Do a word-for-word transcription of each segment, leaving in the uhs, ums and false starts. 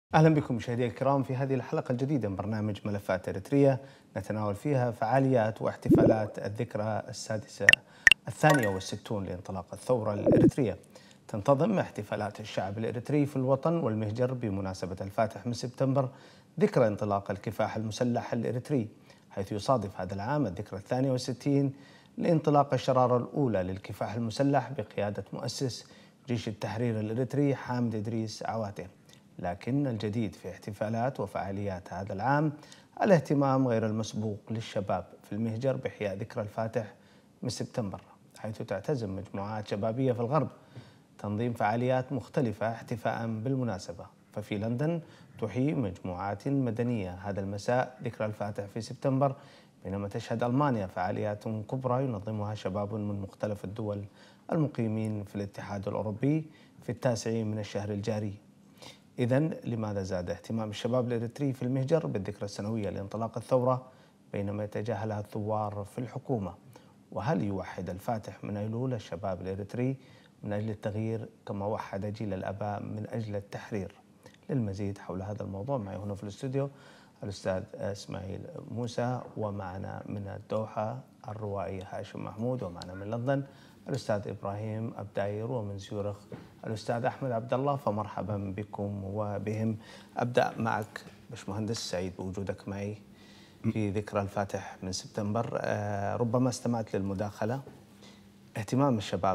أهلا بكم مشاهدينا الكرام في هذه الحلقة الجديدة من برنامج ملفات إريتريا، نتناول فيها فعاليات واحتفالات الذكرى السادسة الثانية والستون لانطلاق الثورة الإريترية. تنتظم احتفالات الشعب الإريتري في الوطن والمهجر بمناسبة الفاتح من سبتمبر، ذكرى انطلاق الكفاح المسلح الإريتري، حيث يصادف هذا العام الذكرى الثانية والستين لانطلاق الشرارة الأولى للكفاح المسلح بقيادة مؤسس جيش التحرير الإريتري حامد إدريس عواته. لكن الجديد في احتفالات وفعاليات هذا العام الاهتمام غير المسبوق للشباب في المهجر بإحياء ذكرى الفاتح من سبتمبر، حيث تعتزم مجموعات شبابية في الغرب تنظيم فعاليات مختلفة احتفاء بالمناسبة. ففي لندن تحيي مجموعات مدنية هذا المساء ذكرى الفاتح في سبتمبر، بينما تشهد ألمانيا فعاليات كبرى ينظمها شباب من مختلف الدول المقيمين في الاتحاد الأوروبي في التاسع من الشهر الجاري. إذن لماذا زاد اهتمام الشباب الإريتري في المهجر بالذكرى السنوية لانطلاق الثورة بينما يتجاهلها الثوار في الحكومة؟ وهل يوحد الفاتح من أيلول الشباب الإريتري من أجل التغيير كما وحد جيل الآباء من أجل التحرير؟ للمزيد حول هذا الموضوع معي هنا في الاستوديو الأستاذ إسماعيل موسى، ومعنا من الدوحة الروائي هاشم محمود، ومعنا من لندن الأستاذ إبراهيم أبداير، ومن زيورخ الأستاذ أحمد عبد الله. فمرحبا بكم وبهم. أبدأ معك باشمهندس، سعيد بوجودك معي في ذكرى الفاتح من سبتمبر. آه ربما استمعت للمداخلة. اهتمام الشباب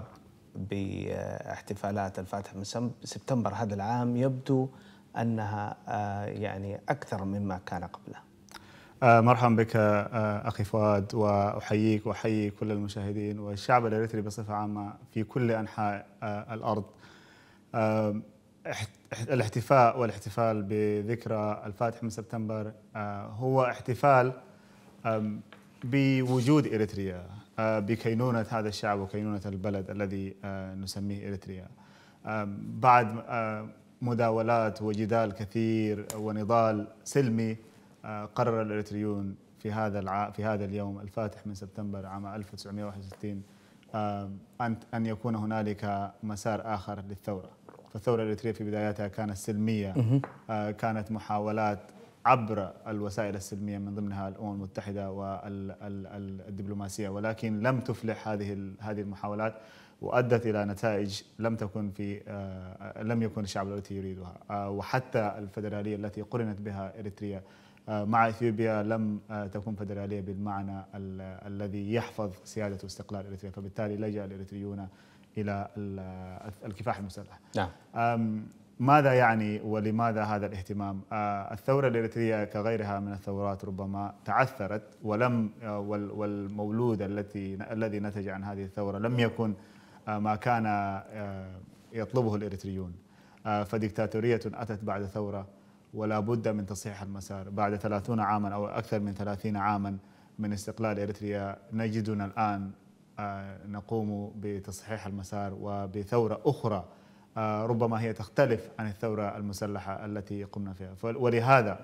باحتفالات الفاتح من سبتمبر هذا العام يبدو أنها آه يعني أكثر مما كان قبله. آه مرحبا بك آه أخي فؤاد، وأحييك وأحيي كل المشاهدين والشعب الإريتري بصفة عامة في كل أنحاء آه الأرض. آه الاحتفاء والاحتفال بذكرى الفاتح من سبتمبر آه هو احتفال آه بوجود إريتريا، آه بكينونة هذا الشعب وكينونة البلد الذي آه نسميه إريتريا. آه بعد آه مداولات وجدال كثير ونضال سلمي، قرر الإريتريون في هذا الع... في هذا اليوم الفاتح من سبتمبر عام ألف وتسعمئة وواحد وستين أن أن يكون هنالك مسار آخر للثورة. فالثورة الإريترية في بداياتها كانت سلمية، كانت محاولات عبر الوسائل السلمية من ضمنها الأمم المتحدة والدبلوماسية، ولكن لم تفلح هذه هذه المحاولات وأدت إلى نتائج لم تكن في لم يكن الشعب الإريتري يريدها. وحتى الفدرالية التي قرنت بها إريتريا مع إثيوبيا لم تكن فدرالية بالمعنى الذي يحفظ سيادة واستقلال إريتريا، فبالتالي لجأ الإريتريون إلى الكفاح المسلح. نعم. ماذا يعني ولماذا هذا الاهتمام؟ الثورة الإريترية كغيرها من الثورات ربما تعثرت، ولم والمولود التي الذي نتج عن هذه الثورة لم يكن ما كان يطلبه الإريتريون. فديكتاتورية أتت بعد ثورة، ولا بد من تصحيح المسار. بعد ثلاثين عاما أو أكثر من ثلاثين عاما من استقلال إريتريا نجدنا الآن نقوم بتصحيح المسار وبثورة أخرى ربما هي تختلف عن الثورة المسلحة التي قمنا فيها. ولهذا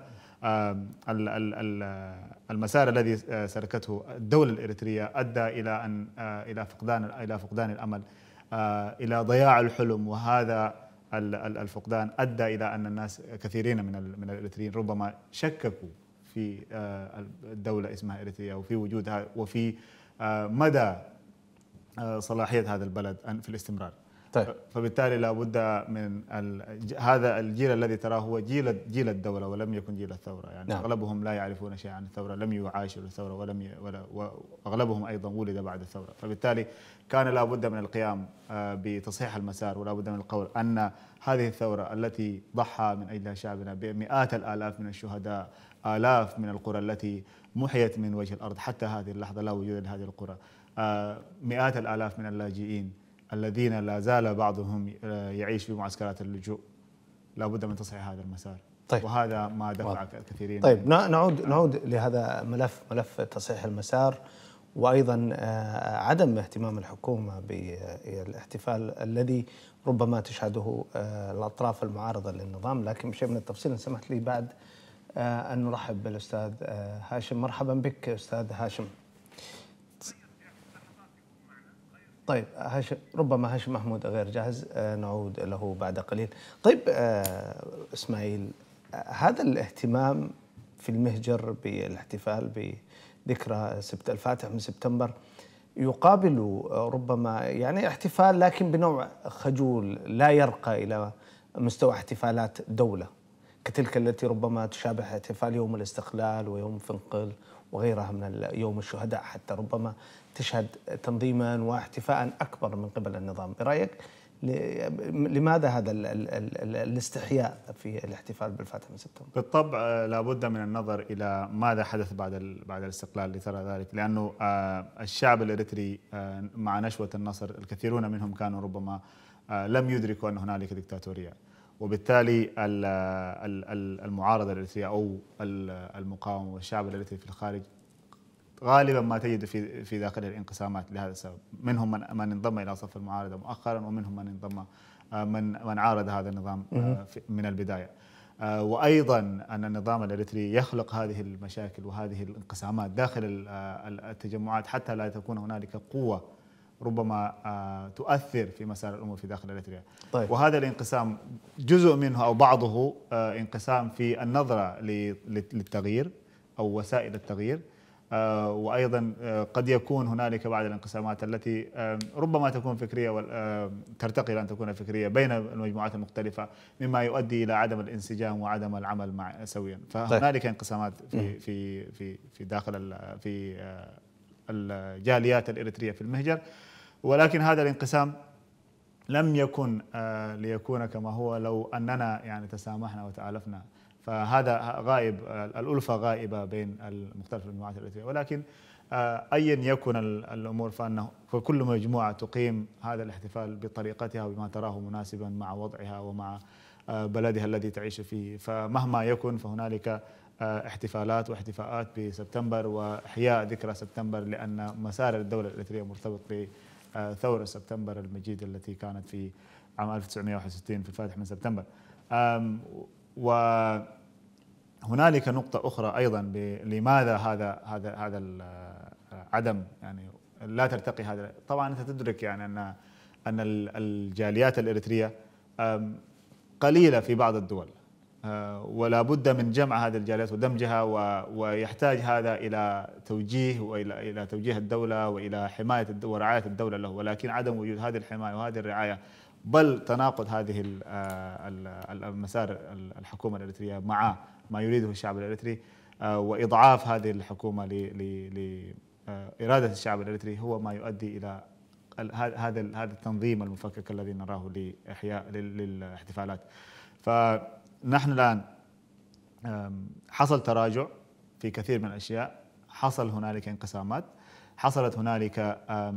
المسار الذي سلكته الدولة الإريترية أدى إلى أن إلى فقدان إلى فقدان الأمل، إلى ضياع الحلم، وهذا الفقدان أدى إلى أن الناس كثيرين من من الإريتريين ربما شككوا في الدولة اسمها إريتريا وفي وجودها وفي مدى صلاحية هذا البلد في الاستمرار. طيب. فبالتالي لا بد من هذا الجيل الذي تراه هو جيل جيل الدولة ولم يكن جيل الثورة. يعني نعم. أغلبهم لا يعرفون شيئا عن الثورة، لم يعاشروا الثورة ولم ي... ولا... وأغلبهم أيضا ولد بعد الثورة. فبالتالي كان لا بد من القيام بتصحيح المسار، ولا بد من القول أن هذه الثورة التي ضحى من أجلها شعبنا بمئات الآلاف من الشهداء، آلاف من القرى التي محيت من وجه الأرض حتى هذه اللحظة لا وجود لهذه القرى، مئات الآلاف من اللاجئين الذين لا زال بعضهم يعيش في معسكرات اللجوء، لا بد من تصحيح هذا المسار. طيب. وهذا ما دفع كثيرين. طيب نعود نعود لهذا ملف ملف تصحيح المسار، وأيضا عدم اهتمام الحكومة بالاحتفال الذي ربما تشهده الأطراف المعارضة للنظام. لكن بشيء من التفصيل إن سمحت لي بعد أن نرحب بالأستاذ هاشم. مرحبا بك أستاذ هاشم. طيب هاشم، ربما هاشم محمود غير جاهز، نعود له بعد قليل. طيب إسماعيل، هذا الاهتمام في المهجر بالاحتفال بذكرى سبت الفاتح من سبتمبر يقابل ربما يعني احتفال لكن بنوع خجول لا يرقى إلى مستوى احتفالات دولة كتلك التي ربما تشابه احتفال يوم الاستقلال ويوم فنقل وغيرها من يوم الشهداء، حتى ربما تشهد تنظيما واحتفاء أكبر من قبل النظام. برأيك لماذا هذا ال ال ال الاستحياء في الاحتفال بالفاتح من سبتمبر؟ بالطبع لابد من النظر إلى ماذا حدث بعد بعد الاستقلال لترى ذلك، لأنه الشعب الإريتري مع نشوة النصر الكثيرون منهم كانوا ربما لم يدركوا أن هنالك دكتاتورية، وبالتالي المعارضة الإريترية أو المقاومة والشعب الإريتري في الخارج غالبا ما تجد في في داخله الانقسامات لهذا السبب. منهم من من انضم الى صف المعارضه مؤخرا، ومنهم من انضم من من عارض هذا النظام من البدايه. وايضا ان النظام الاريتري يخلق هذه المشاكل وهذه الانقسامات داخل التجمعات حتى لا تكون هنالك قوه ربما تؤثر في مسار الامور في داخل اريتريا. طيب. وهذا الانقسام جزء منه او بعضه انقسام في النظره للتغيير او وسائل التغيير، وأيضا قد يكون هنالك بعض الانقسامات التي ربما تكون فكرية ترتقي لأن تكون فكرية بين المجموعات المختلفة، مما يؤدي إلى عدم الانسجام وعدم العمل مع سويا. فهنالك انقسامات في في في في داخل في الجاليات الإريترية في المهجر، ولكن هذا الانقسام لم يكن ليكون كما هو لو أننا يعني تسامحنا وتآلفنا. فهذا غائب، الألفة غائبة بين المختلف المجموعات الإريترية، ولكن أيا يكن الأمور فأنه فكل مجموعة تقيم هذا الاحتفال بطريقتها وبما تراه مناسبا مع وضعها ومع بلدها الذي تعيش فيه. فمهما يكن فهنالك احتفالات واحتفاءات بسبتمبر وإحياء ذكرى سبتمبر، لأن مسار الدولة الإريترية مرتبط بثورة سبتمبر المجيدة التي كانت في عام ألف وتسعمئة وواحد وستين في الفاتح من سبتمبر. وهنالك نقطة أخرى أيضا لماذا هذا هذا هذا عدم يعني لا ترتقي هذا. طبعا أنت تدرك يعني أن أن الجاليات الإريترية قليلة في بعض الدول، ولا بد من جمع هذه الجاليات ودمجها، ويحتاج هذا إلى توجيه وإلى إلى توجيه الدولة وإلى حماية ورعاية الدولة له، ولكن عدم وجود هذه الحماية وهذه الرعاية بل تناقض هذه المسار الحكومة الإريترية مع ما يريده الشعب الإريتري وإضعاف هذه الحكومة لإرادة الشعب الإريتري هو ما يؤدي إلى هذا هذا التنظيم المفكك الذي نراه لإحياء للاحتفالات. فنحن الآن حصل تراجع في كثير من الأشياء، حصل هنالك انقسامات، حصلت هنالك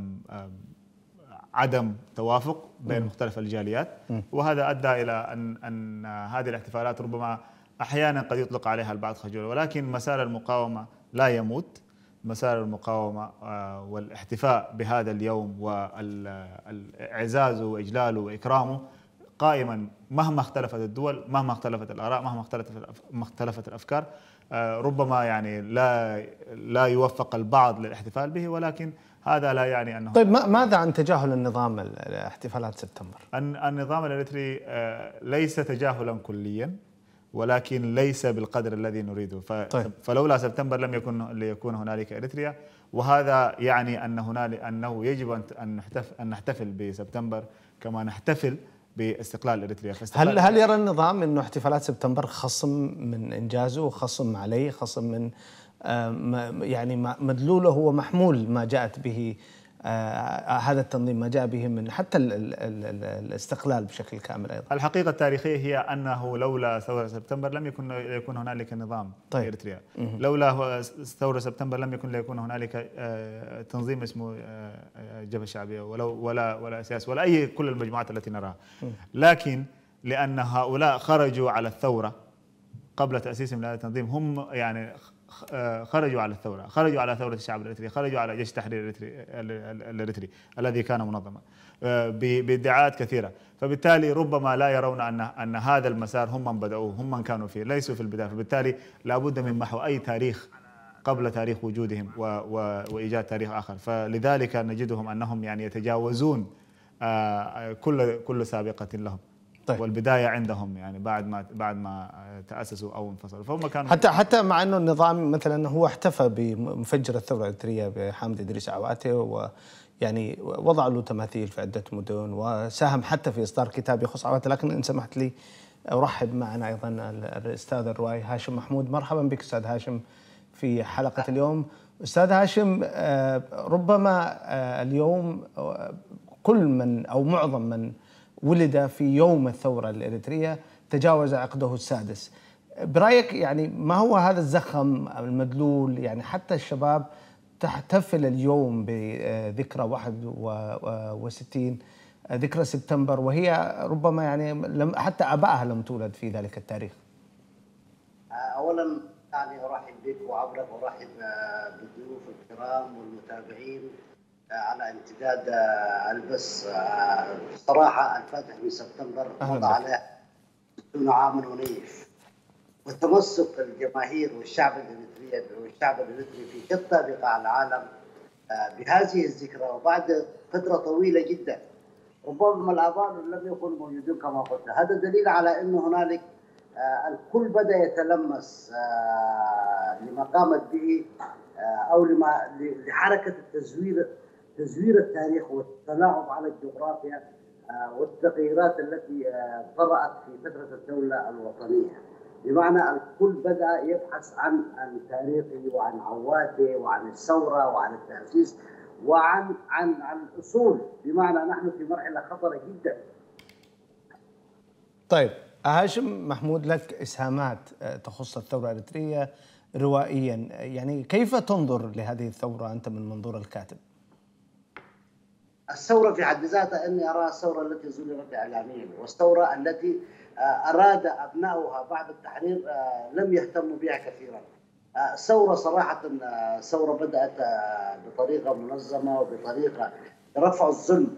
عدم توافق بين مختلف الجاليات، وهذا أدى إلى أن أن هذه الاحتفالات ربما أحيانا قد يطلق عليها البعض خجولة، ولكن مسار المقاومة لا يموت. مسار المقاومة والاحتفاء بهذا اليوم والإعزاز وإجلاله وإكرامه قائما مهما اختلفت الدول، مهما اختلفت الآراء، مهما اختلفت اختلفت الأفكار. ربما يعني لا لا يوفق البعض للاحتفال به، ولكن هذا لا يعني أنه. طيب ماذا عن تجاهل النظام احتفالات سبتمبر؟ النظام الإريتري ليس تجاهلا كليا، ولكن ليس بالقدر الذي نريده. طيب. فلولا سبتمبر لم يكن ليكون هنالك إريتريا، وهذا يعني أن هنالك أنه يجب أن نحتفل أن نحتفل بسبتمبر كما نحتفل باستقلال إريتريا. هل هل يرى النظام أنه احتفالات سبتمبر خصم من إنجازه وخصم عليه، خصم من يعني مدلوله هو محمول ما جاءت به هذا التنظيم، ما جاء به من حتى ال ال ال الاستقلال بشكل كامل أيضا؟ الحقيقة التاريخية هي أنه لولا ثورة سبتمبر لم يكن يكون هنالك نظام طيب. في إريتريا. لولا ثورة سبتمبر لم يكن ليكون هنالك تنظيم اسمه الجبهة الشعبية ولو ولا ولا سياسة ولا أي كل المجموعات التي نراها، لكن لأن هؤلاء خرجوا على الثورة قبل تأسيسهم لهذا التنظيم، هم يعني خرجوا على الثورة، خرجوا على ثورة الشعب الإريتري، خرجوا على جيش التحرير الإريتري الذي كان منظما بادعاءات كثيرة. فبالتالي ربما لا يرون أن أن هذا المسار هم من بدأوه، هم من كانوا فيه، ليسوا في البداية. فبالتالي لابد من محو أي تاريخ قبل تاريخ وجودهم وإيجاد تاريخ آخر. فلذلك نجدهم أنهم يعني يتجاوزون كل كل سابقة لهم. طيب. والبدايه عندهم يعني بعد ما بعد ما تاسسوا او انفصلوا، فهم كانوا حتى حتى مع انه النظام مثلا هو احتفى بمفجر الثوره الاريتريه بحامد ادريس عواته، ويعني وضع له تماثيل في عده مدن، وساهم حتى في اصدار كتاب يخص عواته. لكن ان سمحت لي ارحب معنا ايضا الاستاذ الروائي هاشم محمود. مرحبا بك استاذ هاشم في حلقه اليوم. استاذ هاشم، ربما اليوم كل من او معظم من ولد في يوم الثورة الإريترية تجاوز عقده السادس. برأيك يعني ما هو هذا الزخم المدلول؟ يعني حتى الشباب تحتفل اليوم بذكرى واحد وستين ذكرى سبتمبر، وهي ربما يعني لم حتى آبائها لم تولد في ذلك التاريخ. أولا يعني أرحب بك وعبرك، وأرحب بالضيوف الكرام والمتابعين على امتداد البث. بصراحة الفاتح من سبتمبر مضى عليه ستون عاما ونيف، وتمسك الجماهير والشعب الإريتري والشعب الإريتري في شتى بقاع العالم بهذه الذكرى وبعد فترة طويلة جدا. ربما الآباء لم يكونوا موجودين كما قلت. هذا دليل على أن هنالك الكل بدأ يتلمس لما قامت به أو لما لحركة التزوير تزوير التاريخ والتلاعب على الجغرافيا والتغييرات التي طرأت في فترة الدولة الوطنية. بمعنى الكل بدأ يبحث عن عن تاريخه وعن عواته وعن الثورة وعن التأسيس وعن عن عن الأصول. بمعنى نحن في مرحلة خطرة جدا. طيب هاشم محمود، لك إسهامات تخص الثورة الإريترية روائيا، يعني كيف تنظر لهذه الثورة أنت من منظور الكاتب؟ الثورة في حد ذاتها أني أراها الثورة التي زُرِّرت إعلاميا، والثورة التي أراد أبناؤها بعد التحرير لم يهتموا بها كثيرا. الثورة صراحة ثورة بدأت بطريقة منظمة وبطريقة لرفع الظلم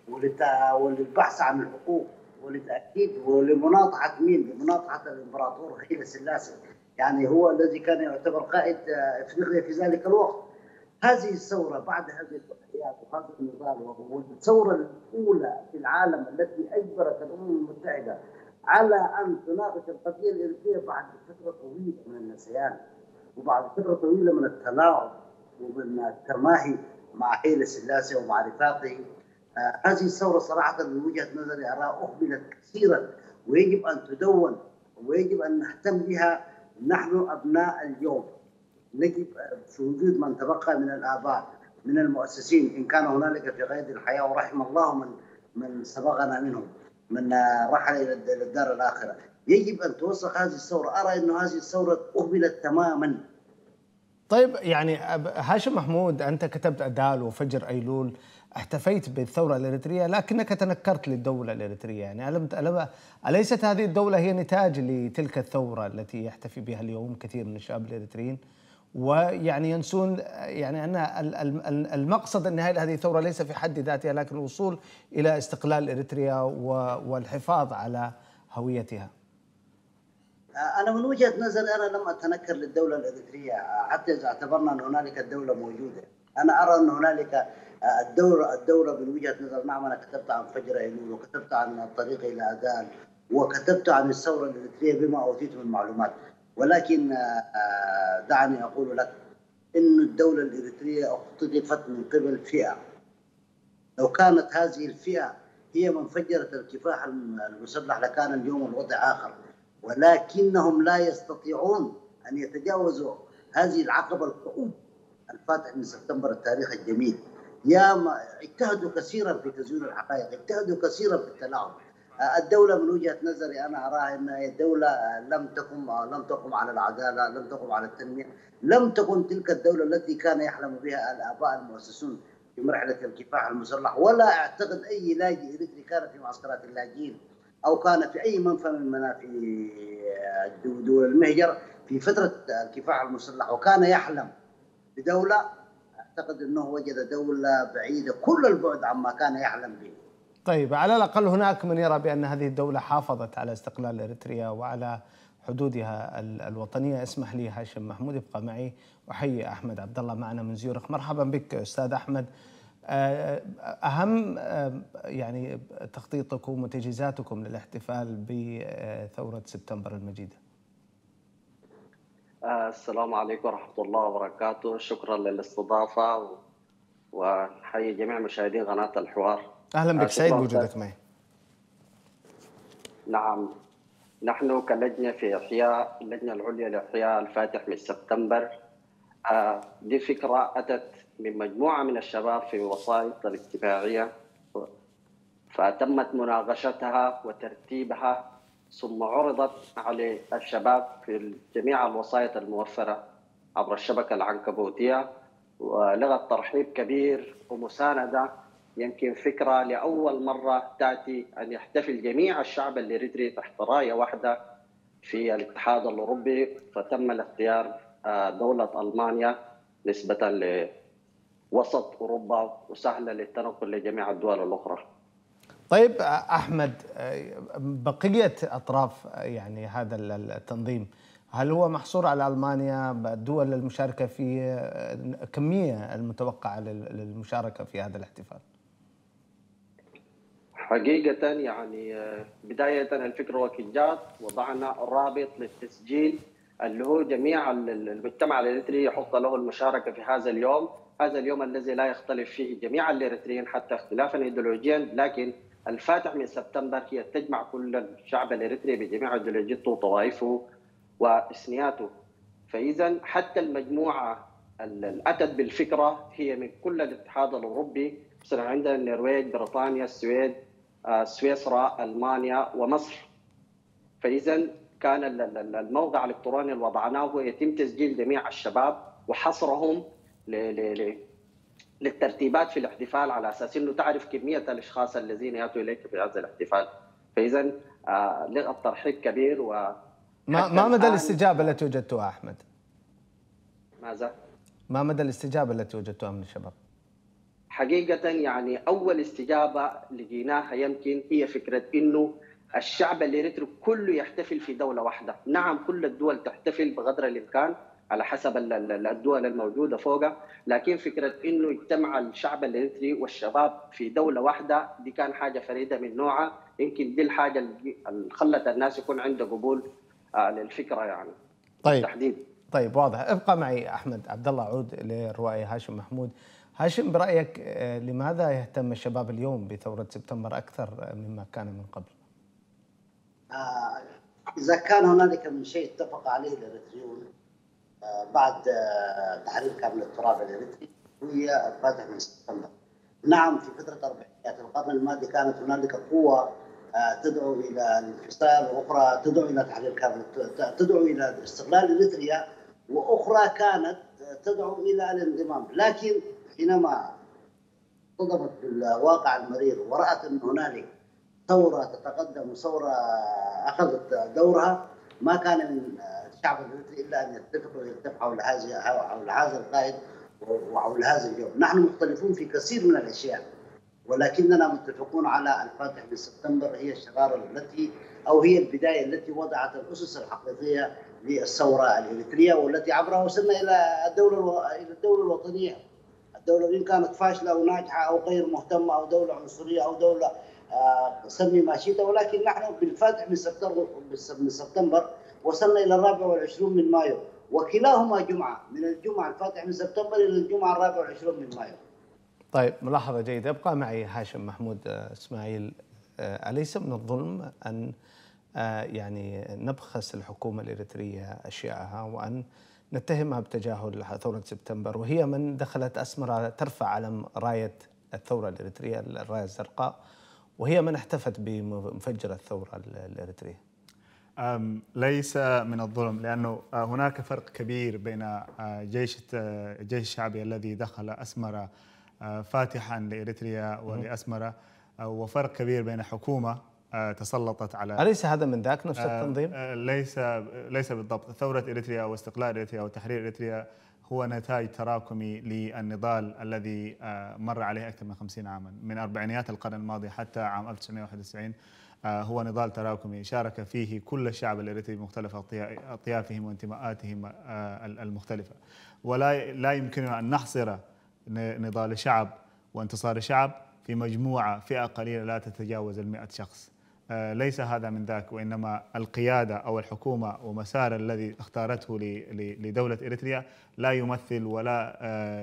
وللبحث عن الحقوق ولتأكيد ولمناطحة مين؟ لمناطحة الإمبراطور هيلي سلاسي، يعني هو الذي كان يعتبر قائد إفريقيا في ذلك الوقت. هذه الثورة بعد هذه التضحيات وهذا النضال، وهو الثورة الأولى في العالم التي أجبرت الأمم المتحدة على أن تناقش القضية الإريترية بعد فترة طويلة من النسيان وبعد فترة طويلة من التلاعب ومن التماهي مع هيلي سلاسي ومع رفاقه. آه هذه الثورة صراحة من وجهة نظري أراها أهملت كثيرا، ويجب أن تدون ويجب أن نهتم بها نحن أبناء اليوم. نجب في وجود من تبقى من الآباء من المؤسسين، إن كان هنالك في قيد الحياة ورحم الله من من سبقنا منهم من رحل إلى الدار الآخرة. يجب أن توثق هذه الثورة. أرى أن هذه الثورة أهملت تماما. طيب يعني هاشم محمود، أنت كتبت أدال وفجر أيلول، احتفيت بالثورة الإريترية لكنك تنكرت للدولة الإريترية، يعني ألم أليست هذه الدولة هي نتاج لتلك الثورة التي يحتفي بها اليوم كثير من الشباب الإريتريين، ويعني ينسون يعني أن المقصد النهائي لهذه الثورة ليس في حد ذاتها لكن الوصول إلى استقلال إريتريا والحفاظ على هويتها؟ أنا من وجهة نظري أنا لم أتنكر للدولة الإريترية حتى إذا اعتبرنا أن هنالك الدولة موجودة. أنا أرى أن هنالك الدولة الدولة من وجهة نظر. نعم أنا كتبت عن فجر أيلول وكتبت عن الطريق إلى أدال وكتبت عن الثورة الإريترية بما أوتيت من معلومات، ولكن دعني أقول لك إن الدولة الإريترية اختطفت من قبل فئة. لو كانت هذه الفئة هي من فجرت الكفاح المسلح لكان اليوم الوضع آخر، ولكنهم لا يستطيعون أن يتجاوزوا هذه العقبة الكؤوب. الفاتح من سبتمبر التاريخ الجميل يا ما اجتهدوا كثيرا في تزوير الحقائق، اجتهدوا كثيرا في التلاعب. الدولة من وجهة نظري أنا أراها أنها دولة لم تقم لم تقم على العدالة، لم تقم على التنمية، لم تكن تلك الدولة التي كان يحلم بها الآباء المؤسسون في مرحلة الكفاح المسلح. ولا أعتقد أي لاجئ إريتري كان في معسكرات اللاجئين أو كان في أي منفى من منافي دول المهجر في فترة الكفاح المسلح وكان يحلم بدولة. أعتقد أنه وجد دولة بعيدة كل البعد عما كان يحلم به. طيب على الأقل هناك من يرى بأن هذه الدولة حافظت على استقلال إريتريا وعلى حدودها الوطنية. اسمح لي هاشم محمود ابقى معي، وحيي أحمد عبد الله معنا من زيورخ. مرحبا بك أستاذ أحمد. أهم يعني تخطيطكم وتجهيزاتكم للاحتفال بثورة سبتمبر المجيدة؟ السلام عليكم ورحمة الله وبركاته. شكرا للاستضافة ونحيي جميع مشاهدين قناة الحوار. أهلا بك، سعيد بوجودك معي. نعم، نحن كلجنة في إحياء اللجنة العليا لإحياء الفاتح من سبتمبر، دي فكرة أتت من مجموعة من الشباب في وسائط الاجتماعية، فتمت مناقشتها وترتيبها ثم عرضت على الشباب في جميع الوسائط الموفرة عبر الشبكة العنكبوتية، ولغت ترحيب كبير ومساندة. يمكن فكرة لأول مرة تأتي أن يحتفل جميع الشعب الإريتري تحت راية واحدة في الاتحاد الأوروبي، فتم الاختيار دولة ألمانيا نسبة لوسط أوروبا وسهلة للتنقل لجميع الدول الأخرى. طيب أحمد، بقية أطراف يعني هذا التنظيم هل هو محصور على ألمانيا؟ الدول المشاركة في كمية المتوقعة للمشاركة في هذا الاحتفال؟ حقيقة يعني بداية الفكرة وكجات وضعنا رابط للتسجيل اللي هو جميع المجتمع الإريتري يحط له المشاركة في هذا اليوم، هذا اليوم الذي لا يختلف فيه جميع الإريتريين حتى اختلافا ايديولوجيا، لكن الفاتح من سبتمبر هي تجمع كل الشعب الإريتري بجميع ايديولوجيته وطوائفه وإثنياته. فإذا حتى المجموعة اللي أتت بالفكرة هي من كل الاتحاد الأوروبي، مثلا عندنا النرويج، بريطانيا، السويد، سويسرا، ألمانيا ومصر. فإذا كان الموقع الإلكتروني اللي وضعناه يتم تسجيل جميع الشباب وحصرهم للترتيبات في الاحتفال على أساس أنه تعرف كمية الأشخاص الذين يأتوا إليك في هذا الاحتفال. فإذا لغى الترحيب كبير. و ما ما مدى الاستجابة التي وجدتها أحمد؟ ماذا؟ ما مدى الاستجابة التي وجدتها من الشباب؟ حقيقة يعني أول استجابة لقيناها يمكن هي فكرة إنه الشعب الإريتري كله يحتفل في دولة واحدة. نعم كل الدول تحتفل بقدر الإمكان على حسب الدول الموجودة فوقها، لكن فكرة إنه يجتمع الشعب الإريتري والشباب في دولة واحدة دي كان حاجة فريدة من نوعها. يمكن دي الحاجة اللي خلت الناس يكون عنده قبول للفكرة يعني. طيب بالتحديد. طيب واضح. ابقى معي أحمد عبد الله، أعود للروائي هاشم محمود. هاشم، برأيك لماذا يهتم الشباب اليوم بثورة سبتمبر أكثر مما كان من قبل؟ آه إذا كان هنالك من شيء اتفق عليه الإريتريون آه بعد آه تحرير كامل التراب الإريتري هي الفاتح من سبتمبر. نعم في فترة أربعينيات القرن الماضي كانت هنالك قوة آه تدعو إلى الانفصال، وأخرى تدعو إلى تحرير كامل، تدعو إلى استقلال إريتريا، وأخرى كانت تدعو إلى الانضمام. لكن حينما صدمت بالواقع المرير ورأت أن هنالك ثورة تتقدم وثورة أخذت دورها، ما كان من الشعب الإريتري إلا أن يتفقوا ويتفقوا حول هذا حول هذا القائد وحول هذا اليوم. نحن مختلفون في كثير من الأشياء، ولكننا متفقون على الفاتح من سبتمبر هي الشرارة التي أو هي البداية التي وضعت الأسس الحقيقية للثورة الإريترية، والتي عبرها وصلنا إلى الدولة إلى الدولة الوطنية. الدولة إن كانت فاشلة أو ناجحة أو غير مهتمة أو دولة عنصرية أو دولة آه سمي ما شئت، ولكن نحن بالفاتح من سبتمبر من سبتمبر وصلنا إلى الرابع والعشرون من مايو، وكلاهما جمعة، من الجمعة الفاتح من سبتمبر إلى الجمعة الرابع والعشرون من مايو. طيب ملاحظة جيدة. ابقى معي هاشم محمود. اسماعيل، أليس من الظلم أن يعني نبخس الحكومة الإريترية أشياءها وأن نتهمها بتجاهل ثورة سبتمبر، وهي من دخلت أسمرة ترفع علم راية الثورة الإريترية، الراية الزرقاء، وهي من احتفت بمفجر الثورة الإريترية؟ ليس من الظلم، لأنه هناك فرق كبير بين جيش الجيش الشعبي الذي دخل أسمرة فاتحا لإريتريا ولأسمرة، وفرق كبير بين حكومة تسلطت على. أليس هذا من ذاك نفس التنظيم؟ ليس ليس بالضبط. ثورة إريتريا واستقلال إريتريا وتحرير إريتريا هو نتاج تراكمي للنضال الذي مر عليه أكثر من خمسين عاما، من أربعينيات القرن الماضي حتى عام ألف وتسعمائة وواحد وتسعين. هو نضال تراكمي شارك فيه كل الشعب الإريتري بمختلف أطيافهم وانتماءاتهم المختلفة، ولا لا يمكننا أن نحصر نضال شعب وانتصار الشعب في مجموعة فئة قليلة لا تتجاوز المئة شخص. ليس هذا من ذاك، وإنما القيادة أو الحكومة ومسار الذي اختارته لدولة إريتريا لا يمثل ولا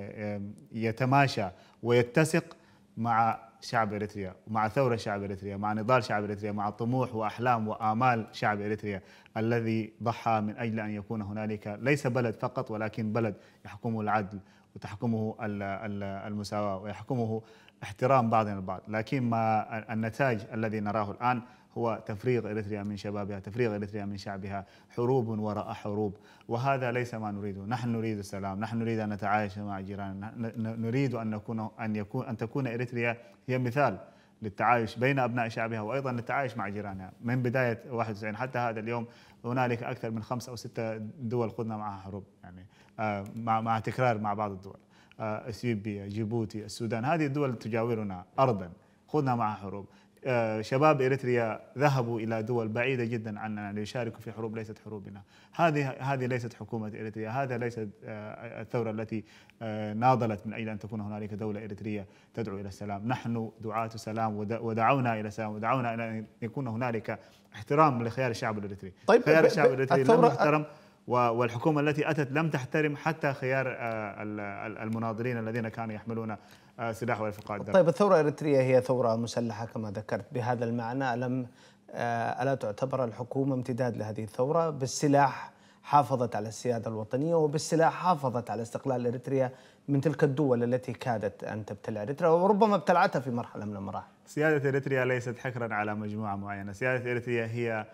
يتماشى ويتسق مع شعب إريتريا، مع ثورة شعب إريتريا، مع نضال شعب إريتريا، مع طموح وأحلام وآمال شعب إريتريا الذي ضحى من أجل أن يكون هنالك ليس بلد فقط، ولكن بلد يحكمه العدل وتحكمه المساواة ويحكمه احترام بعضنا البعض. لكن ما النتاج الذي نراه الآن هو تفريغ إريتريا من شبابها، تفريغ إريتريا من شعبها، حروب وراء حروب، وهذا ليس ما نريده. نحن نريد السلام، نحن نريد أن نتعايش مع جيراننا، نريد أن نكون أن يكون أن تكون إريتريا هي مثال للتعايش بين أبناء شعبها وأيضا للتعايش مع جيرانها. من بداية واحد وتسعين حتى هذا اليوم هنالك أكثر من خمسة أو ستة دول خضنا معها حروب، يعني مع مع تكرار مع بعض الدول، اثيوبيا، جيبوتي، السودان، هذه الدول تجاورنا أرضا خضنا معها حروب. شباب إريتريا ذهبوا إلى دول بعيدة جدا عننا ليشاركوا في حروب ليست حروبنا. هذه هذه ليست حكومة إريتريا، هذا ليست الثورة التي ناضلت من أجل أن تكون هنالك دولة إريترية تدعو إلى السلام. نحن دعاة سلام ودعونا إلى السلام، ودعونا إلى أن يكون هنالك احترام لخيار الشعب الإريتري. طيب خيار الشعب الإريتري لم يحترم، والحكومة التي أتت لم تحترم حتى خيار المناضلين الذين كانوا يحملون سلاح ورفقاء الدم. طيب الثورة الإريترية هي ثورة مسلحة كما ذكرت، بهذا المعنى ألم ألا تعتبر الحكومة امتداد لهذه الثورة؟ بالسلاح حافظت على السيادة الوطنية، وبالسلاح حافظت على استقلال إريتريا من تلك الدول التي كادت أن تبتلع إريتريا وربما ابتلعتها في مرحلة من المراحل. سيادة إريتريا ليست حكرا على مجموعة معينة، سيادة إريتريا هي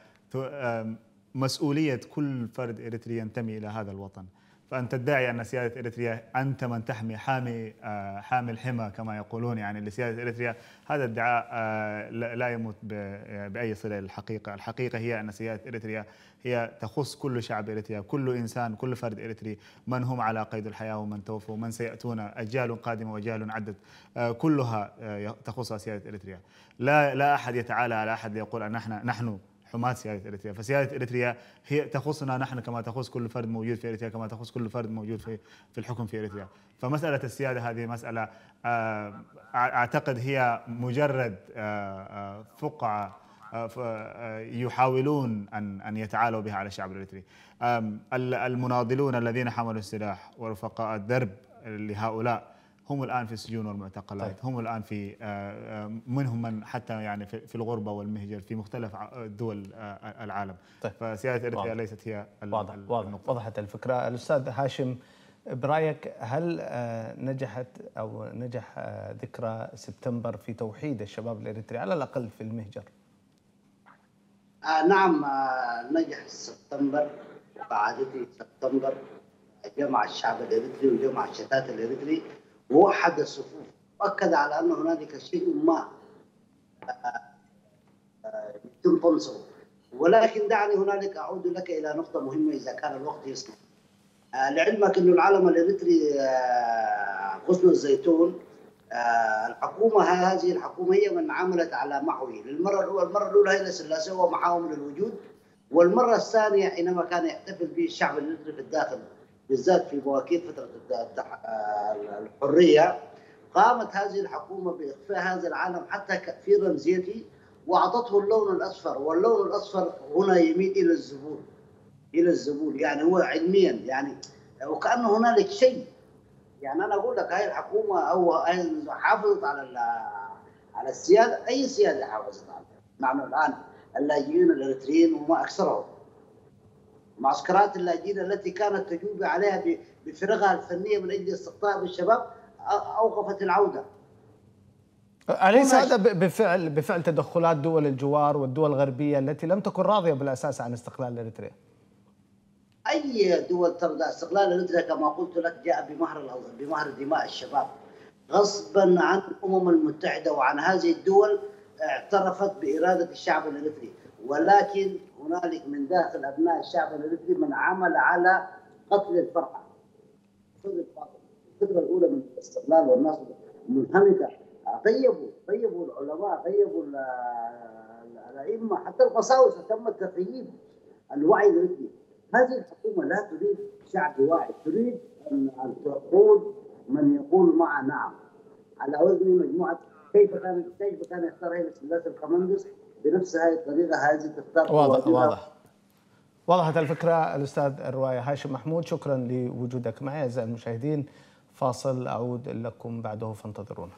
مسؤولية كل فرد إريتري ينتمي إلى هذا الوطن. فأن تدعي أن سيادة إريتريا أنت من تحمي حامي حامي الحمى كما يقولون يعني لسيادة إريتريا، هذا الادعاء لا يمت بأي صلة للحقيقة. الحقيقة هي أن سيادة إريتريا هي تخص كل شعب إريتريا، كل إنسان، كل فرد إريتري، من هم على قيد الحياة ومن توفوا ومن سيأتون، أجيال قادمة وأجيال عدت، كلها تخصها سيادة إريتريا. لا لا أحد يتعالى على أحد ليقول أن نحن نحن حماة سيادة إريتريا. فسيادة إريتريا هي تخصنا نحن كما تخص كل فرد موجود في إريتريا، كما تخص كل فرد موجود في في الحكم في إريتريا. فمسألة السيادة هذه مسألة أعتقد هي مجرد فقعة يحاولون أن أن يتعالوا بها على الشعب الإريتري. المناضلون الذين حملوا السلاح ورفقاء الدرب لهؤلاء هم الآن في السجون والمعتقلات. طيب. هم الآن في منهم من حتى يعني في الغربة والمهجر في مختلف دول العالم. طيب. فسيادة إريتريا ليست هي واضح واضح وضحت الفكرة. الأستاذ هاشم، برأيك هل نجحت أو نجح ذكرى سبتمبر في توحيد الشباب الإريتري على الأقل في المهجر؟ آه نعم، آه نجح سبتمبر وقعدته سبتمبر، جمع الشعب الإريتري وجمع الشتات الإريتري ووحد الصفوف، وأكد على أن هنالك شيء ما يتم طمسه. ولكن دعني هنالك أعود لك إلى نقطة مهمة إذا كان الوقت يسمح. لعلمك أن العلم الإريتري غصن الزيتون، الحكومة هذه الحكومة هي من عملت على محوه للمرة الأولى. المرة الأولى هيلا سلاسي ومحاهم للوجود، والمرة الثانية حينما كان يحتفل به الشعب الإريتري في الداخل بالذات في مواكب فترة الحرية، قامت هذه الحكومة بإخفاء هذا العالم حتى في رمزيته وأعطته اللون الأصفر، واللون الأصفر هنا يميل إلى الزبون، إلى الزبون يعني هو علميا يعني وكأن هنالك شيء. يعني أنا أقول لك هاي الحكومة أو حافظت على على السيادة، أي سيادة حافظت عليها. نحن الآن اللاجئين الإريتريين وما أكثرهم، معسكرات اللاجئين التي كانت تجوب عليها بفرغها الفنية من أجل استقطاب الشباب أوقفت العودة. أليس هذا بفعل بفعل تدخلات دول الجوار والدول الغربية التي لم تكن راضية بالأساس عن استقلال إريتريا؟ أي دول ترضى استقلال إريتريا كما قلت لك جاء بمهر بمهر دماء الشباب غصبا عن الأمم المتحدة، وعن هذه الدول اعترفت بإرادة الشعب الإريتري. ولكن هنالك من داخل أبناء الشعب الإريتري من عمل على قتل الفرحة. الفترة الأولى من الاستقلال والناس منهمكة، غيبوا غيبوا العلماء، غيبوا الأئمة، حتى القساوسة تم تغييب الوعي الإريتري. هذه الحكومة لا تريد شعب واعي، تريد أن تقود من يقول مع نعم. على وزن مجموعه كيف كان كيف كان يختار هيئه سلاس القمندس بنفس هذه الطريقه هذه تختار. واضح واضح وضحت الفكره. الاستاذ الروايه هاشم محمود، شكرا لوجودك معي. اعزائي المشاهدين، فاصل اعود لكم بعده فانتظرونا.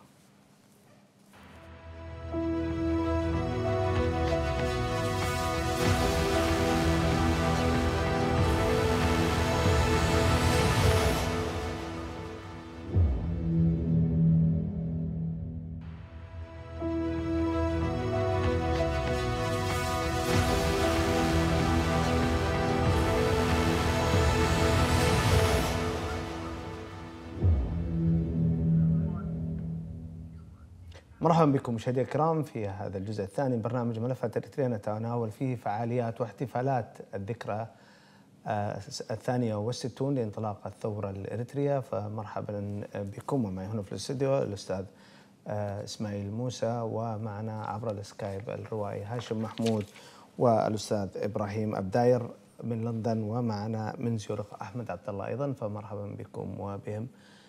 مرحبا بكم مشاهدينا الكرام في هذا الجزء الثاني من برنامج ملفات إريتريا، نتناول فيه فعاليات واحتفالات الذكرى الثانية والستون لانطلاق الثورة الإريترية. فمرحبا بكم، ومعي هنا في الاستوديو الأستاذ إسماعيل موسى، ومعنا عبر السكايب الروائي هاشم محمود والأستاذ إبراهيم أبداير من لندن، ومعنا من زيورخ أحمد عبد الله أيضا. فمرحبا بكم وبهم.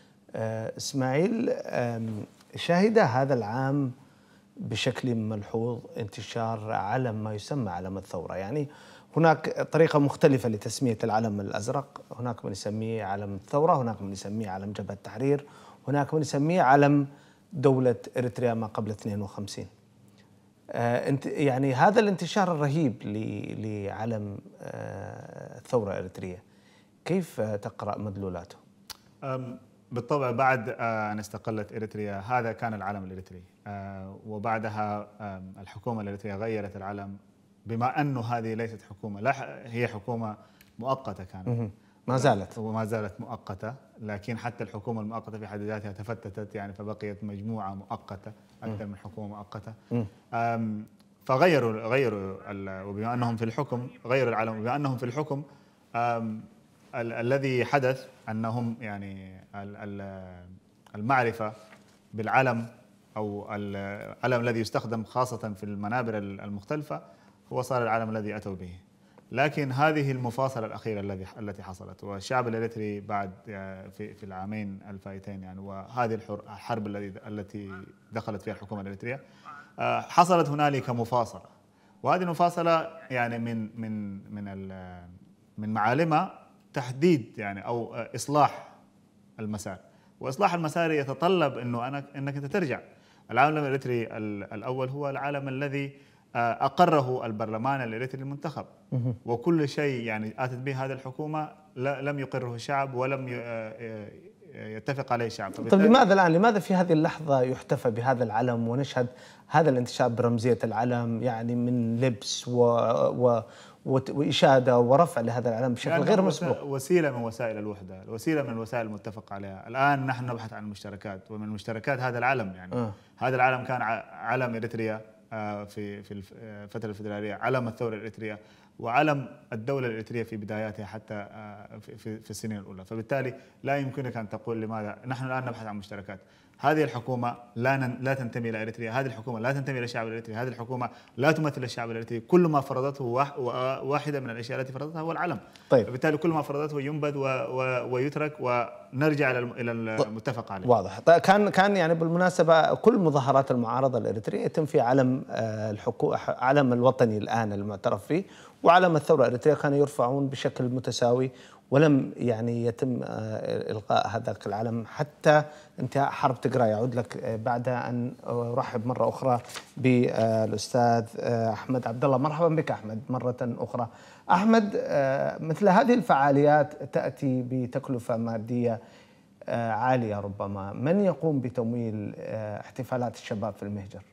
إسماعيل، شهد هذا العام بشكل ملحوظ انتشار علم ما يسمى علم الثورة. يعني هناك طريقة مختلفة لتسمية العلم الأزرق، هناك من يسميه علم الثورة، هناك من يسميه علم جبهة التحرير، هناك من يسميه علم دولة إريتريا ما قبل اثنين وخمسين. آه انت يعني هذا الانتشار الرهيب لعلم آه الثورة الإريترية، كيف تقرأ مدلولاته؟ بالطبع بعد أن استقلت إريتريا هذا كان العلم الإريتري، وبعدها الحكومة الإريترية غيرت العلم، بما أنه هذه ليست حكومة، لا هي حكومة مؤقتة كانت، ما زالت وما زالت مؤقتة، لكن حتى الحكومة المؤقتة في حد ذاتها تفتتت، يعني فبقيت مجموعة مؤقتة أكثر من حكومة مؤقتة. فغيروا غيروا وبما أنهم في الحكم غيروا العلم، وبما أنهم في الحكم ال الذي حدث أنهم يعني المعرفة بالعلم أو العلم الذي يستخدم خاصة في المنابر المختلفة هو صار العلم الذي أتوا به. لكن هذه المفاصلة الأخيرة التي التي حصلت، والشعب الإريتري بعد في في العامين الفائتين يعني، وهذه الحرب التي التي دخلت فيها الحكومة الإريترية، حصلت هنالك مفاصلة، وهذه المفاصلة يعني من من من من معالمها تحديد يعني أو إصلاح المسار، وإصلاح المسار يتطلب إنه أنا إنك أنت ترجع. العالم الإريتري الأول هو العالم الذي أقره البرلمان الإريتري المنتخب، وكل شيء يعني آتت به هذه الحكومة لم يقره الشعب ولم يتفق عليه الشعب. طيب لماذا الآن لماذا في هذه اللحظة يحتفى بهذا العلم ونشهد هذا الانتشار برمزية العلم، يعني من لبس و, و وإشادة ورفع لهذا العلم بشكل غير مسبوق؟ وسيلة من وسائل الوحدة، وسيلة من الوسائل المتفق عليها. الآن نحن نبحث عن المشتركات، ومن المشتركات هذا العلم يعني آه. هذا العلم كان علم إريتريا في في الفترة الفيدرالية، علم الثورة الإريترية، وعلم الدولة الإريترية في بداياتها حتى في في السنين الأولى. فبالتالي لا يمكنك أن تقول لماذا نحن الآن نبحث عن مشتركات. هذه الحكومة لا لا تنتمي إلى إريتريا، هذه الحكومة لا تنتمي إلى الشعب الإريتري، هذه الحكومة لا تمثل الشعب الإريتري. كل ما فرضته واحدة من الأشياء التي فرضتها هو العلم. طيب. فبالتالي كل ما فرضته ينبذ ويترك ونرجع إلى المتفق عليه. واضح. طيب كان كان يعني بالمناسبة كل مظاهرات المعارضة الإريترية يتم في علم الحكومة، علم الوطني الآن المعترف فيه وعلم الثورة الإريترية كانوا يرفعون بشكل متساوي، ولم يعني يتم إلغاء هذاك العلم حتى انتهاء حرب تقراي. يعود لك بعد أن أرحب مرة أخرى بالأستاذ أحمد عبد الله. مرحبا بك أحمد مرة أخرى. أحمد، مثل هذه الفعاليات تأتي بتكلفة مادية عالية ربما، من يقوم بتمويل احتفالات الشباب في المهجر؟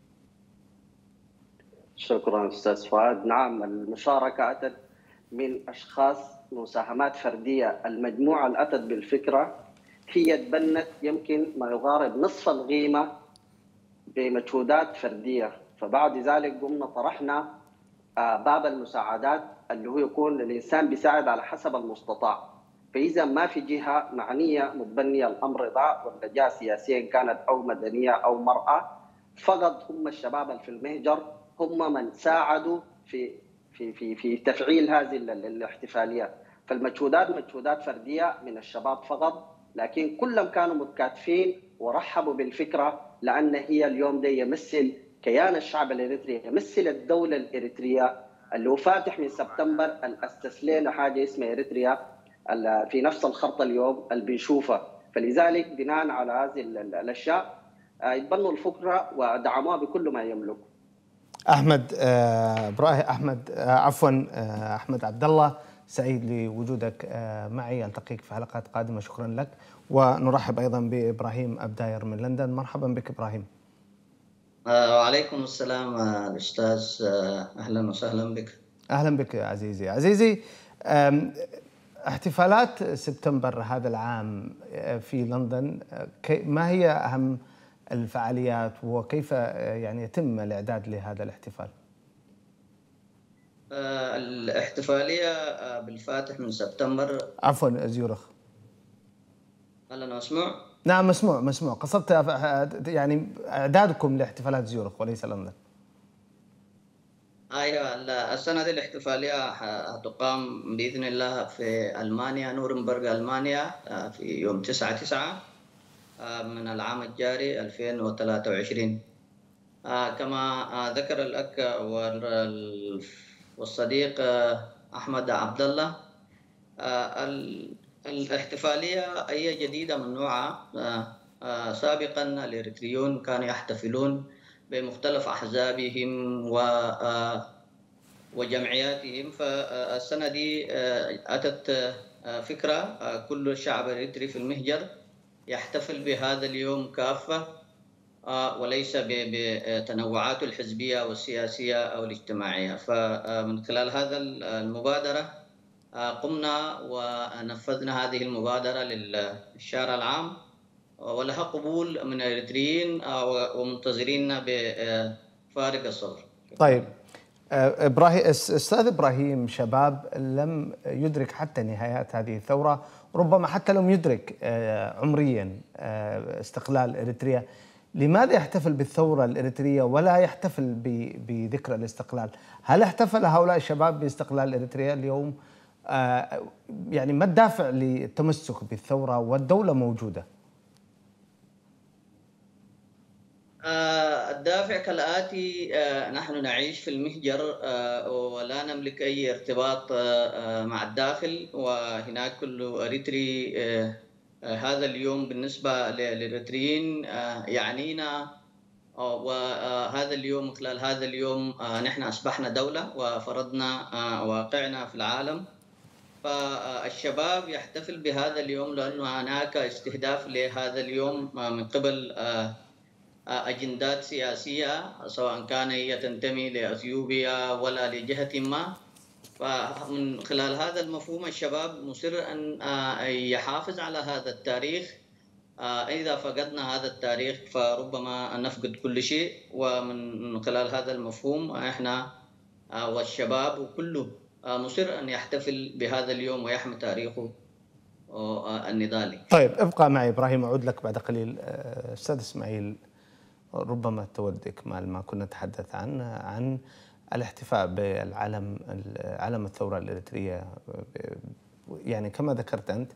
شكرا أستاذ فؤاد. نعم، المشاركة أتت من أشخاص، مساهمات فردية. المجموعة اللي أتت بالفكرة هي تبنت يمكن ما يقارب نصف القيمة بمجهودات فردية، فبعد ذلك قمنا طرحنا باب المساعدات اللي هو يكون الإنسان بيساعد على حسب المستطاع. فإذا ما في جهة معنية متبنية الأمر ده، ولا جهة سياسية كانت أو مدنية أو مرأة، فقط هم الشباب اللي في المهجر هم من ساعدوا في في في في تفعيل هذه الاحتفاليات. فالمجهودات مجهودات فرديه من الشباب فقط، لكن كلهم كانوا متكاتفين ورحبوا بالفكره، لان هي اليوم ده يمثل كيان الشعب الاريتري، يمثل الدوله الاريتريه اللي هو فاتح من سبتمبر الاسس له حاجه اسمها اريتريا في نفس الخرطه اليوم اللي بنشوفها. فلذلك بناء على هذه الاشياء يتبنوا الفكره ودعموها بكل ما يملك. احمد ابراهيم احمد عفوا احمد عبد الله، سعيد لوجودك معي، التقيك في حلقات قادمه، شكرا لك. ونرحب ايضا بابراهيم ابداير من لندن. مرحبا بك ابراهيم. وعليكم السلام الاستاذ، اهلا وسهلا بك. اهلا بك عزيزي. عزيزي، احتفالات سبتمبر هذا العام في لندن، ما هي اهم الفعاليات وكيف يعني يتم الاعداد لهذا الاحتفال؟ الاحتفاليه بالفاتح من سبتمبر. عفوا زيورخ. هل انا مسموع؟ نعم مسموع مسموع. قصدت يعني اعدادكم لاحتفالات زيورخ وليس لندن. ايوه، السنه دي الاحتفاليه هتقام باذن الله في المانيا، نورنبرغ المانيا، في يوم تسعة تسعة من العام الجاري ألفين وثلاثة وعشرين. كما ذكر الأخ والصديق أحمد عبد الله، الاحتفالية هي جديدة من نوعها. سابقا الإريتريون كانوا يحتفلون بمختلف أحزابهم وجمعياتهم، فالسنة دي أتت فكرة كل الشعب الإريتري في المهجر يحتفل بهذا اليوم كافة، وليس بتنوعاته الحزبية والسياسية أو الاجتماعية. فمن خلال هذا المبادرة قمنا ونفذنا هذه المبادرة للشارع العام، ولها قبول من الإريتريين ومنتظرين بفارغ الصبر. طيب إبراهيم، أستاذ إبراهيم، شباب لم يدرك حتى نهايات هذه الثورة، ربما حتى لم يدرك عمريا استقلال إريتريا، لماذا يحتفل بالثورة الإريترية ولا يحتفل بذكرى الاستقلال؟ هل احتفل هؤلاء الشباب باستقلال إريتريا اليوم؟ يعني ما الدافع للتمسك بالثورة والدولة موجودة؟ الدافع كالآتي: نحن نعيش في المهجر ولا نملك أي ارتباط مع الداخل، وهناك كل إريتري هذا اليوم بالنسبة للإريتريين يعنينا، وهذا اليوم خلال هذا اليوم نحن أصبحنا دولة وفرضنا واقعنا في العالم. فالشباب يحتفل بهذا اليوم لأن هناك استهداف لهذا اليوم من قبل أجندات سياسية، سواء كان هي تنتمي لأثيوبيا ولا لجهة ما. فمن خلال هذا المفهوم الشباب مصر أن يحافظ على هذا التاريخ. إذا فقدنا هذا التاريخ فربما نفقد كل شيء، ومن خلال هذا المفهوم إحنا والشباب وكله مصر أن يحتفل بهذا اليوم ويحمي تاريخه النضالي. طيب ابقى معي إبراهيم، أعود لك بعد قليل. أستاذ إسماعيل، ربما تود إكمال ما كنا نتحدث عنه عن الاحتفاء بالعلم علم الثورة الإريترية، يعني كما ذكرت أنت،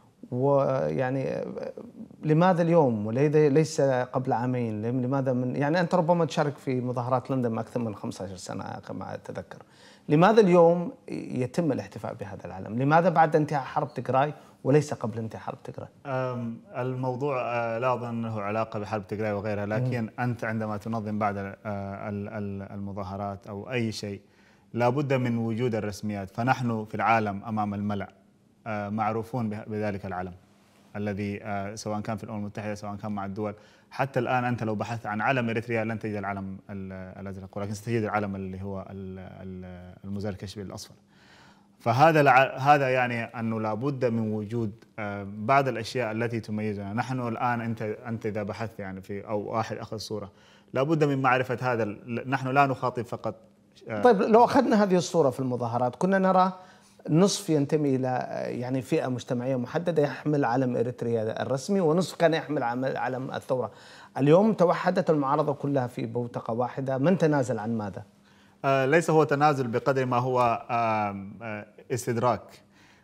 ويعني لماذا اليوم وليس قبل عامين؟ لماذا من يعني أنت ربما تشارك في مظاهرات لندن أكثر من خمسة عشر سنة كما أتذكر، لماذا اليوم يتم الاحتفاء بهذا العلم؟ لماذا بعد انتهاء حرب تيغراي وليس قبل انتهاء حرب تيغراي؟ الموضوع لا أظن أنه علاقة بحرب تيغراي وغيرها، لكن أنت عندما تنظم بعد المظاهرات أو أي شيء لابد من وجود الرسميات. فنحن في العالم أمام الملأ معروفون بذلك العلم الذي سواء كان في الأمم المتحدة سواء كان مع الدول. حتى الآن أنت لو بحثت عن علم إريتريا لن تجد العلم الأزرق، ولكن ستجد العلم اللي هو المزار الكشبي الأصفر. فهذا هذا يعني أنه لابد من وجود بعض الأشياء التي تميزنا. نحن الآن أنت أنت إذا بحثت يعني في أو واحد أخذ صورة لابد من معرفة هذا. نحن لا نخاطب فقط. طيب لو أخذنا هذه الصورة في المظاهرات كنا نرى نصف ينتمي إلى يعني فئة مجتمعية محددة يحمل علم إريتريا الرسمي، ونصف كان يحمل علم الثورة. اليوم توحدت المعارضة كلها في بوتقة واحدة، من تنازل عن ماذا؟ آه ليس هو تنازل بقدر ما هو آه استدراك،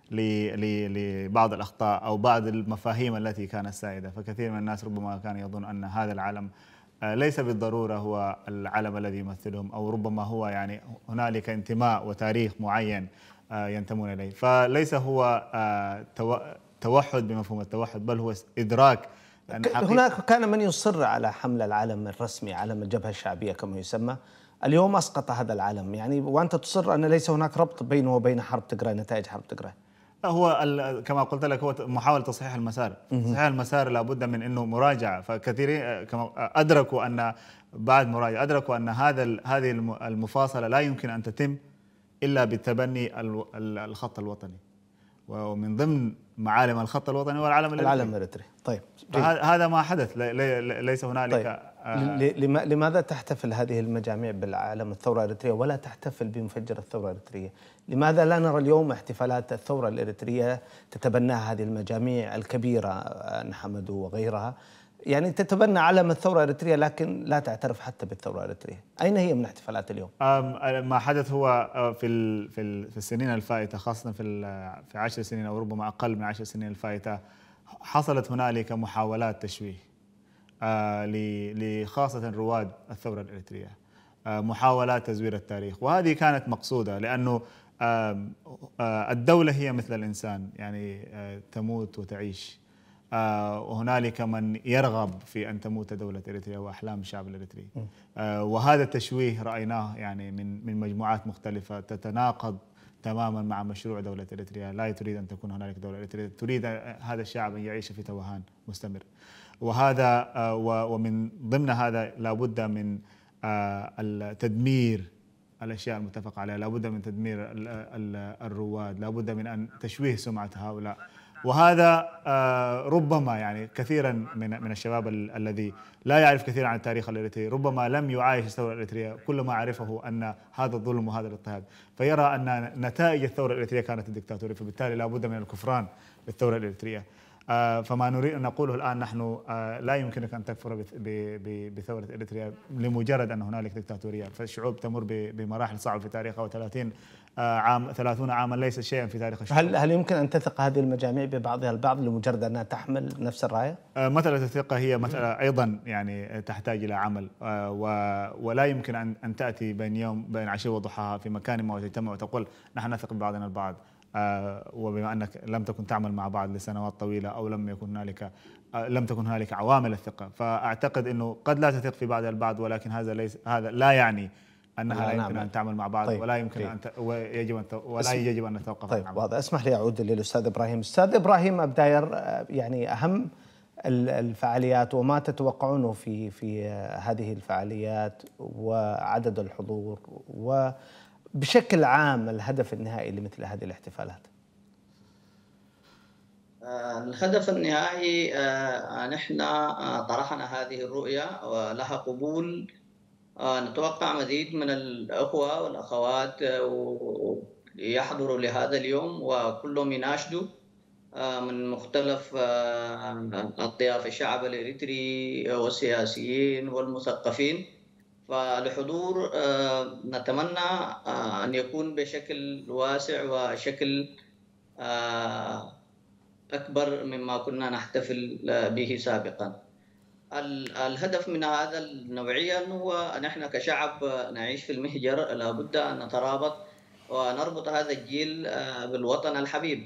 لبعض الأخطاء أو بعض المفاهيم التي كانت سائدة. فكثير من الناس ربما كان يظن أن هذا العلم ليس بالضرورة هو العلم الذي يمثلهم، أو ربما هو يعني هنالك انتماء وتاريخ معين ينتمون إليه. فليس هو توحد بمفهوم التوحد، بل هو إدراك. هناك كان من يصر على حمل العلم الرسمي، علم الجبهة الشعبية كما يسمى، اليوم أسقط هذا العلم يعني، وأنت تصر أن ليس هناك ربط بينه وبين حرب تجراي، نتائج حرب تجراي. هو كما قلت لك هو محاولة تصحيح المسار. تصحيح المسار لابد من أنه مراجعة. فكثيرين كما أدركوا أن بعد مراجعة أدركوا أن هذا هذه المفاصلة لا يمكن أن تتم إلا بتبني الخط الوطني، ومن ضمن معالم الخط الوطني هو العلم العلم الإريتري. طيب هذا ما حدث، ليس هنالك. طيب. آه لماذا تحتفل هذه المجاميع بالعلم الثورة الإريترية ولا تحتفل بمفجر الثورة الإريترية؟ لماذا لا نرى اليوم احتفالات الثورة الإريترية تتبناها هذه المجاميع الكبيرة، نحمد وغيرها، يعني تتبنى علم الثورة الإريترية لكن لا تعترف حتى بالثورة الإريترية؟ أين هي من احتفالات اليوم؟ ما حدث هو في في السنين الفائتة، خاصة في في عشر سنين أو ربما أقل من عشر سنين الفائتة، حصلت هنالك محاولات تشويه لخاصة رواد الثورة الإريترية، محاولات تزوير التاريخ، وهذه كانت مقصودة لأنه الدولة هي مثل الإنسان، يعني تموت وتعيش، وهنالك من يرغب في أن تموت دولة إريتريا وأحلام الشعب الإريتري. وهذا التشويه رأيناه يعني من من مجموعات مختلفة تتناقض تماما مع مشروع دولة إريتريا. لا تريد أن تكون هنالك دولة إريتريا، تريد هذا الشعب أن يعيش في توهان مستمر. وهذا ومن ضمن هذا لابد من التدمير الأشياء المتفق عليها، لابد من تدمير الرواد، لابد من أن تشويه سمعة هؤلاء. وهذا ربما يعني كثيرا من من الشباب الذي لا يعرف كثيرا عن التاريخ الإريتري ربما لم يعايش الثورة الإريترية، كل ما عرفه أن هذا الظلم وهذا الاضطهاد، فيرى أن نتائج الثورة الإريترية كانت الدكتاتورية، فبالتالي لابد من الكفران بالثورة الإريترية. فما نريد أن نقوله الآن، نحن لا يمكنك أن تكفر بثورة إريتريا لمجرد أن هنالك دكتاتورية، فالشعوب تمر بمراحل صعبة في تاريخها، وثلاثين عام ثلاثون عاما ليس شيئا في تاريخ الشعوب. هل هل يمكن أن تثق هذه المجاميع ببعضها البعض لمجرد أنها تحمل نفس الراية؟ مسألة الثقة هي مسألة أيضا يعني تحتاج إلى عمل، ولا يمكن أن أن تأتي بين يوم بين عشية وضحاها في مكان ما وتجتمع وتقول نحن نثق ببعضنا البعض، وبما أنك لم تكن تعمل مع بعض لسنوات طويلة أو لم يكن هنالك لم تكن هنالك عوامل الثقة، فأعتقد أنه قد لا تثق في بعضها البعض، ولكن هذا ليس هذا لا يعني أنها لا يمكن أن تعمل مع بعض. طيب. ولا يمكن طيب. أن ت... ويجب أن ت... ولا يجب أن نتوقف طيب. مع بعض. اسمح لي أعود للأستاذ إبراهيم. أستاذ إبراهيم أبداير، يعني أهم الفعاليات وما تتوقعونه في في هذه الفعاليات وعدد الحضور وبشكل عام الهدف النهائي لمثل هذه الاحتفالات. الهدف النهائي نحن طرحنا هذه الرؤية ولها قبول. نتوقع مزيد من الأخوة والأخوات يحضروا لهذا اليوم، وكلهم يناشدوا من مختلف أطياف الشعب الإريتري والسياسيين والمثقفين. فالحضور نتمنى أن يكون بشكل واسع وشكل أكبر مما كنا نحتفل به سابقا. الهدف من هذا النوعية هو نحن كشعب نعيش في المهجر لابد أن نترابط ونربط هذا الجيل بالوطن الحبيب.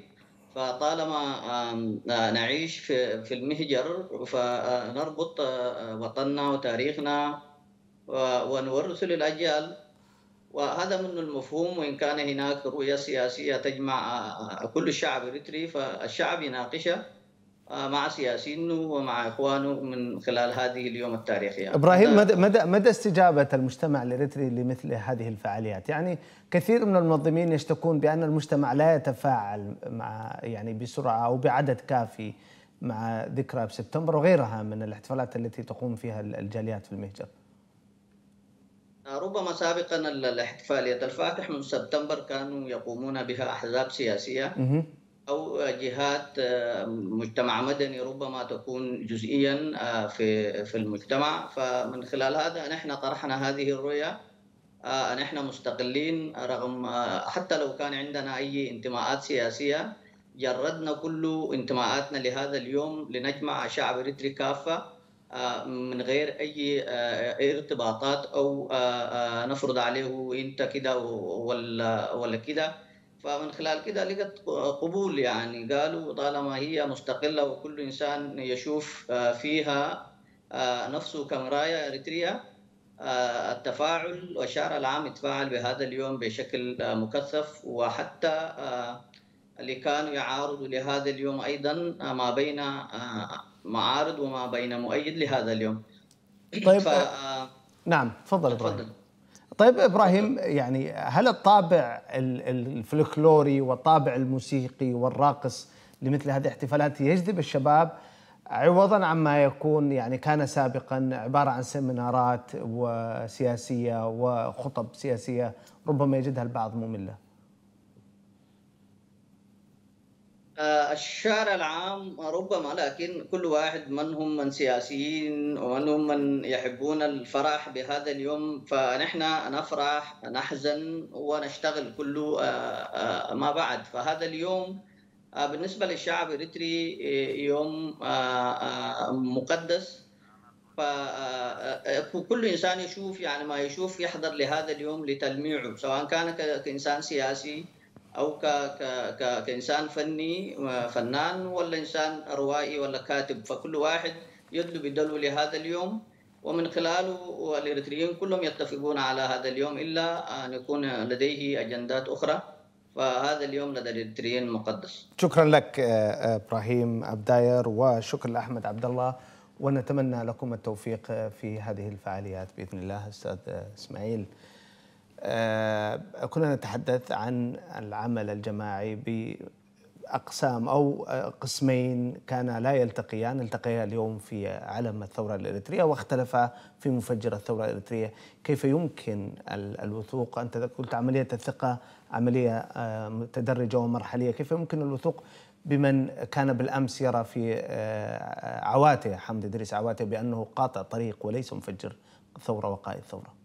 فطالما نعيش في المهجر فنربط وطننا وتاريخنا ونورث للأجيال، وهذا من المفهوم. وإن كان هناك رؤية سياسية تجمع كل الشعب الإريتري، فالشعب يناقشها مع سياسيينه ومع إخوانه من خلال هذه اليوم التاريخية. إبراهيم، مدى مدى مدى استجابة المجتمع الإريتري لمثل هذه الفعاليات؟ يعني كثير من المنظمين يشتكون بأن المجتمع لا يتفاعل مع يعني بسرعة أو بعدد كافي مع ذكرى بسبتمبر وغيرها من الاحتفالات التي تقوم فيها الجاليات في المهجر. ربما سابقا الاحتفالية الفاتح من سبتمبر كانوا يقومون بها أحزاب سياسية أو جهات مجتمع مدني ربما تكون جزئيا في في المجتمع. فمن خلال هذا نحن طرحنا هذه الرؤية. نحن مستقلين رغم حتى لو كان عندنا أي انتماءات سياسية، جردنا كل انتماءاتنا لهذا اليوم لنجمع شعب إريتري كافة من غير أي ارتباطات أو نفرض عليه أنت كده ولا ولا كده. فمن خلال كده لقت قبول، يعني قالوا طالما هي مستقلة وكل إنسان يشوف فيها نفسه كمراية إريتريا، التفاعل والشعر العام يتفاعل بهذا اليوم بشكل مكثف. وحتى اللي كانوا يعارضوا لهذا اليوم أيضا ما بين معارض وما بين مؤيد لهذا اليوم. طيب ف... نعم تفضل ابراهيم. طيب ابراهيم، يعني هل الطابع الفلكلوري والطابع الموسيقي والراقص لمثل هذه الاحتفالات يجذب الشباب عوضا عما يكون يعني كان سابقا عبارة عن سيمينارات وسياسية وخطب سياسية ربما يجدها البعض مملة؟ الشعر العام ربما، لكن كل واحد من هم من سياسيين ومن هم من يحبون الفرح بهذا اليوم، فنحن نفرح نحزن ونشتغل كله ما بعد. فهذا اليوم بالنسبة للشعب الإريتري يوم مقدس، فكل إنسان يشوف يعني ما يشوف يحضر لهذا اليوم لتلميعه، سواء كان كإنسان سياسي أو كإنسان فني فنان ولا إنسان روائي ولا كاتب. فكل واحد يدلو بدلو لهذا اليوم، ومن خلاله الإريتريين كلهم يتفقون على هذا اليوم إلا أن يكون لديه أجندات أخرى. فهذا اليوم لدى الإريتريين مقدس. شكرا لك إبراهيم أبداير، وشكرا لأحمد عبد الله، ونتمنى لكم التوفيق في هذه الفعاليات بإذن الله. أستاذ إسماعيل، كنا نتحدث عن العمل الجماعي بأقسام أو قسمين كان لا يلتقيان، التقيا اليوم في علم الثورة الإريترية واختلفا في مفجر الثورة الإريترية. كيف يمكن الوثوق؟ أنت قلت عملية الثقة عملية متدرجة ومرحلية، كيف يمكن الوثوق بمن كان بالأمس يرى في عواته حمد إدريس عواته بأنه قاطع طريق وليس مفجر ثورة وقائد ثورة؟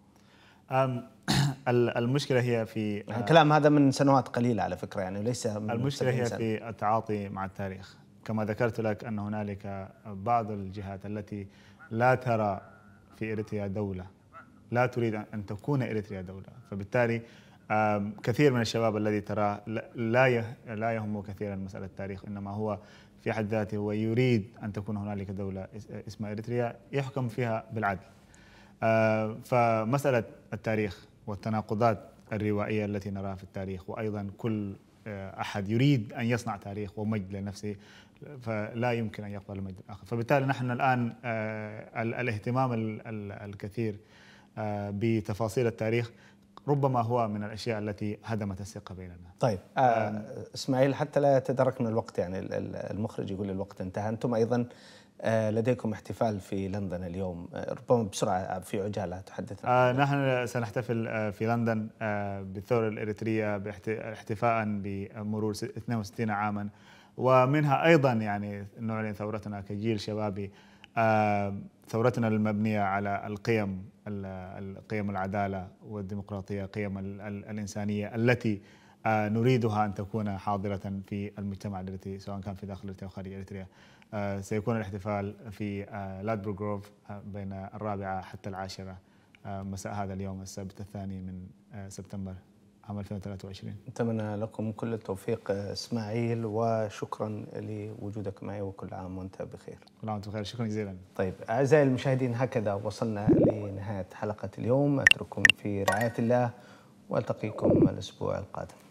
المشكلة هي في يعني الكلام هذا من سنوات قليلة على فكرة، يعني ليس من المشكلة هي في التعاطي مع التاريخ. كما ذكرت لك أن هنالك بعض الجهات التي لا ترى في إريتريا دولة، لا تريد أن تكون إريتريا دولة، فبالتالي كثير من الشباب الذي تراه لا لا يهمه كثيرا مسألة التاريخ، إنما هو في حد ذاته هو يريد أن تكون هنالك دولة اسمها إريتريا يحكم فيها بالعدل. فمسألة التاريخ والتناقضات الروائية التي نراها في التاريخ، وأيضا كل أحد يريد أن يصنع تاريخ ومجد لنفسه، فلا يمكن أن يقبل المجد الآخر. فبالتالي نحن الآن الاهتمام الكثير بتفاصيل التاريخ ربما هو من الأشياء التي هدمت الثقة بيننا. طيب آه إسماعيل، حتى لا يتداركنا الوقت، يعني المخرج يقول الوقت انتهى، أنتم أيضا لديكم احتفال في لندن اليوم، ربما بسرعة في عجالة تحدثنا. آه نحن سنحتفل في لندن بالثورة الإريترية احتفاء بمرور اثنين وستين عاما، ومنها أيضا يعني نعلن ثورتنا كجيل شبابي، آه ثورتنا المبنية على القيم القيم العدالة والديمقراطية، قيم الإنسانية التي آه نريدها أن تكون حاضرة في المجتمع الإريتري سواء كان في داخل إريتريا أو خارج إريتريا. آه سيكون الاحتفال في آه لادبرو جروف آه بين الرابعة حتى العاشرة آه مساء هذا اليوم السبت الثاني من آه سبتمبر عام ألفين وثلاثة وعشرين. أتمنى لكم كل التوفيق إسماعيل، وشكرا لوجودك معي، وكل عام وأنت بخير. كل عام وأنت بخير، شكرا جزيلا. طيب أعزائي المشاهدين، هكذا وصلنا لنهاية حلقة اليوم، أترككم في رعاية الله وألتقيكم الأسبوع القادم.